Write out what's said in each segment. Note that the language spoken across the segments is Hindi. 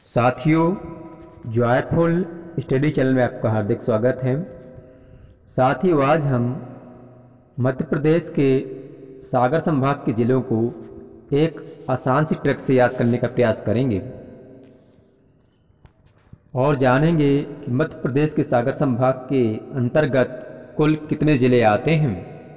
साथियों, जॉयफुल स्टडी चैनल में आपका हार्दिक स्वागत है। साथियों, आज हम मध्य प्रदेश के सागर संभाग के ज़िलों को एक आसान सी ट्रिक से याद करने का प्रयास करेंगे और जानेंगे कि मध्य प्रदेश के सागर संभाग के अंतर्गत कुल कितने ज़िले आते हैं।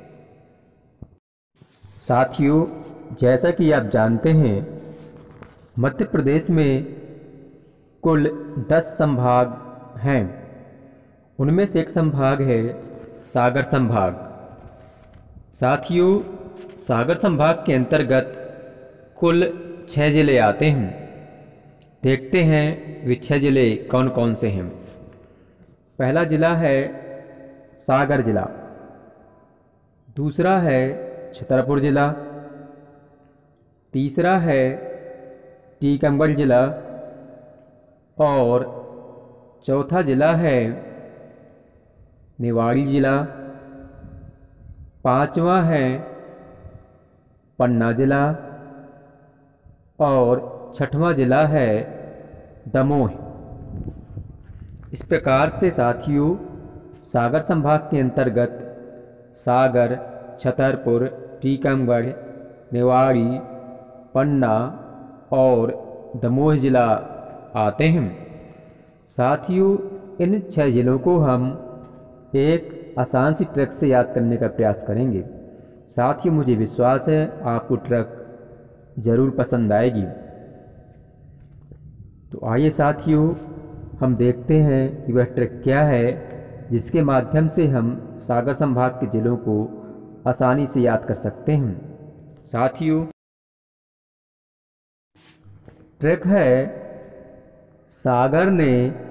साथियों, जैसा कि आप जानते हैं, मध्य प्रदेश में कुल 10 संभाग हैं। उनमें से एक संभाग है सागर संभाग। साथियों, सागर संभाग के अंतर्गत कुल 6 ज़िले आते हैं। देखते हैं वे 6 ज़िले कौन कौन से हैं। पहला ज़िला है सागर ज़िला, दूसरा है छतरपुर ज़िला, तीसरा है टीकमगढ़ ज़िला और चौथा ज़िला है निवाड़ी ज़िला, पांचवा है पन्ना ज़िला और छठवां ज़िला है दमोह। इस प्रकार से साथियों, सागर संभाग के अंतर्गत सागर, छतरपुर, टीकमगढ़, निवाड़ी, पन्ना और दमोह ज़िला आते हैं। साथियों, इन 6 ज़िलों को हम एक आसान सी ट्रिक से याद करने का प्रयास करेंगे। साथियों, मुझे विश्वास है आपको ट्रिक ज़रूर पसंद आएगी। तो आइए साथियों, हम देखते हैं कि वह ट्रिक क्या है जिसके माध्यम से हम सागर संभाग के ज़िलों को आसानी से याद कर सकते हैं। साथियों, ट्रिक है सागर ने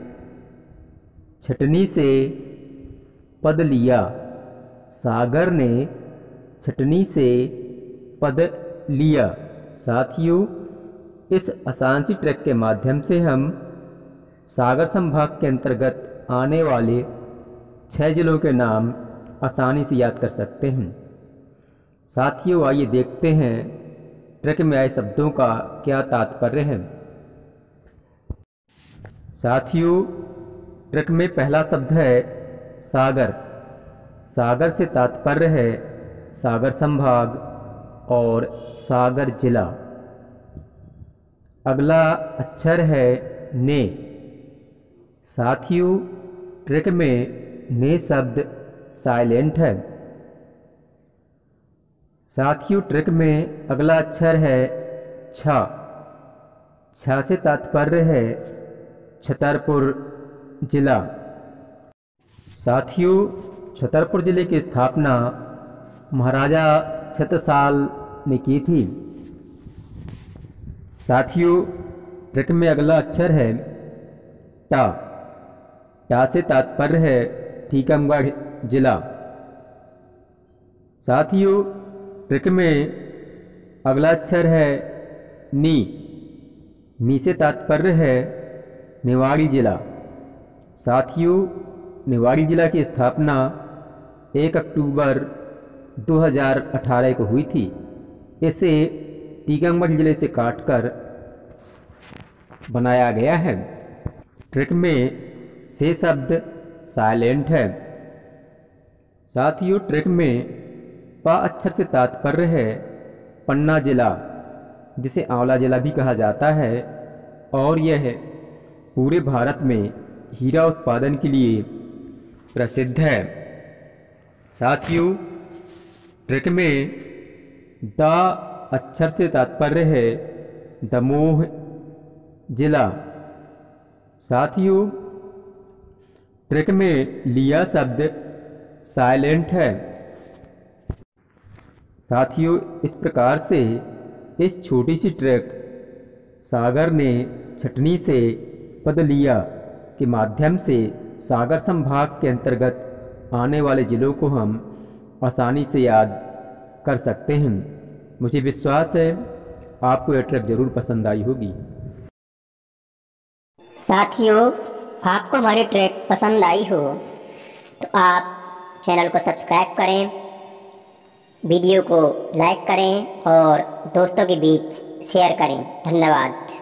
छटनी से पद लिया। सागर ने छटनी से पद लिया। साथियों, इस आसान सी ट्रिक के माध्यम से हम सागर संभाग के अंतर्गत आने वाले 6 ज़िलों के नाम आसानी से याद कर सकते हैं। साथियों, आइए देखते हैं ट्रिक में आए शब्दों का क्या तात्पर्य है। साथियों, ट्रिक में पहला शब्द है सागर। सागर से तात्पर्य है सागर संभाग और सागर जिला। अगला अक्षर है ने। साथियों, ट्रिक में ने शब्द साइलेंट है। साथियों, ट्रिक में अगला अक्षर है छ। छ से तात्पर्य है छतरपुर जिला। साथियों, छतरपुर जिले की स्थापना महाराजा छत्रसाल ने की थी। साथियों, ट्रिक में अगला अक्षर है टा। टा से तात्पर्य है टीकमगढ़ जिला। साथियों, ट्रिक में अगला अक्षर है नी। नी से तात्पर्य है निवाड़ी जिला। साथियों, निवाड़ी जिला की स्थापना 1 अक्टूबर 2018 को हुई थी। इसे टीकमगढ़ जिले से काटकर बनाया गया है। ट्रिक में से शब्द साइलेंट है। साथियों, ट्रिक में प अक्षर से तात्पर्य है पन्ना जिला, जिसे आंवला जिला भी कहा जाता है और यह पूरे भारत में हीरा उत्पादन के लिए प्रसिद्ध है। साथियों, ट्रिक में द अक्षर से तात्पर्य है दमोह जिला। साथियों, ट्रिक में लिया शब्द साइलेंट है। साथियों, इस प्रकार से इस छोटी सी ट्रिक सागर ने छटनी से पद लिया के माध्यम से सागर संभाग के अंतर्गत आने वाले ज़िलों को हम आसानी से याद कर सकते हैं। मुझे विश्वास है आपको यह ट्रिक ज़रूर पसंद आई होगी। साथियों, आपको हमारी ट्रिक पसंद आई हो तो आप चैनल को सब्सक्राइब करें, वीडियो को लाइक करें और दोस्तों के बीच शेयर करें। धन्यवाद।